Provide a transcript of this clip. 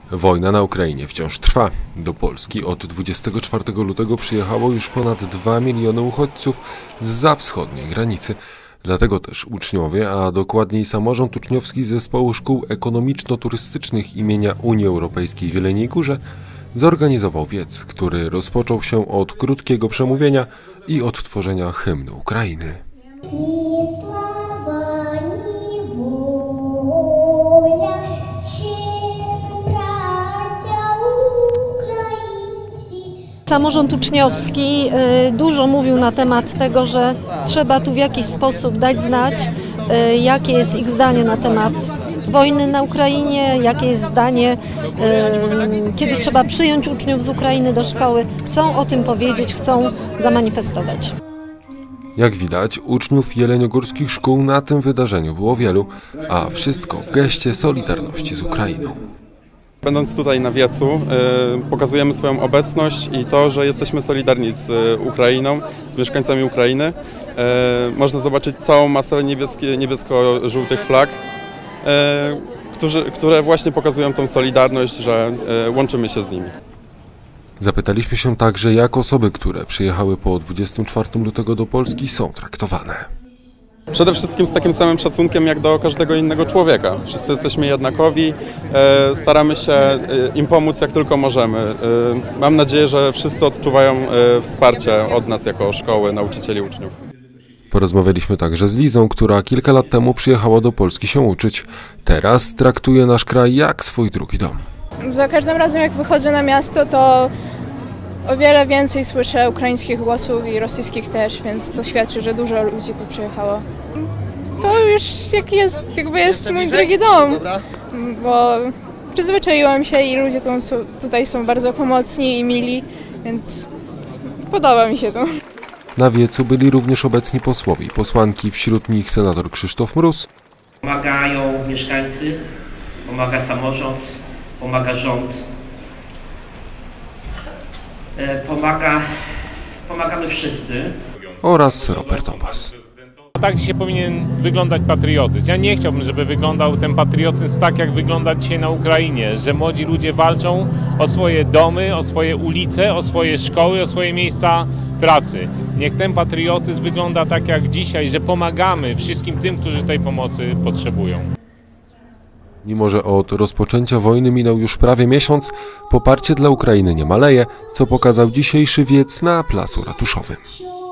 Wojna na Ukrainie wciąż trwa. Do Polski od 24 lutego przyjechało już ponad 2 miliony uchodźców zza wschodniej granicy. Dlatego też uczniowie, a dokładniej samorząd uczniowski Zespołu Szkół Ekonomiczno-Turystycznych imienia Unii Europejskiej w Jeleniej Górze zorganizował wiec, który rozpoczął się od krótkiego przemówienia i odtworzenia hymnu Ukrainy. Samorząd uczniowski dużo mówił na temat tego, że trzeba tu w jakiś sposób dać znać, jakie jest ich zdanie na temat wojny na Ukrainie, jakie jest zdanie, kiedy trzeba przyjąć uczniów z Ukrainy do szkoły. Chcą o tym powiedzieć, chcą zamanifestować. Jak widać, uczniów jeleniogórskich szkół na tym wydarzeniu było wielu, a wszystko w geście solidarności z Ukrainą. Będąc tutaj na wiecu, pokazujemy swoją obecność i to, że jesteśmy solidarni z Ukrainą, z mieszkańcami Ukrainy. Można zobaczyć całą masę niebiesko-żółtych flag, które właśnie pokazują tą solidarność, że łączymy się z nimi. Zapytaliśmy się także, jak osoby, które przyjechały po 24 lutego do Polski, są traktowane. Przede wszystkim z takim samym szacunkiem jak do każdego innego człowieka. Wszyscy jesteśmy jednakowi, staramy się im pomóc jak tylko możemy. Mam nadzieję, że wszyscy odczuwają wsparcie od nas jako szkoły, nauczycieli, uczniów. Porozmawialiśmy także z Lizą, która kilka lat temu przyjechała do Polski się uczyć. Teraz traktuje nasz kraj jak swój drugi dom. Za każdym razem jak wychodzę na miasto, to o wiele więcej słyszę ukraińskich głosów i rosyjskich też, więc to świadczy, że dużo ludzi tu przyjechało. To już jakby jest mój drugi dom, bo przyzwyczaiłam się i ludzie tutaj są bardzo pomocni i mili, więc podoba mi się to. Na wiecu byli również obecni posłowie i posłanki, wśród nich senator Krzysztof Mróz. Pomagają mieszkańcy, pomaga samorząd, pomaga rząd. Pomagamy wszyscy. Oraz Robert Obas. Tak się powinien wyglądać patriotyzm. Ja nie chciałbym, żeby wyglądał ten patriotyzm tak, jak wygląda dzisiaj na Ukrainie, że młodzi ludzie walczą o swoje domy, o swoje ulice, o swoje szkoły, o swoje miejsca pracy. Niech ten patriotyzm wygląda tak jak dzisiaj, że pomagamy wszystkim tym, którzy tej pomocy potrzebują. Mimo że od rozpoczęcia wojny minął już prawie miesiąc, poparcie dla Ukrainy nie maleje, co pokazał dzisiejszy wiec na Placu Ratuszowym.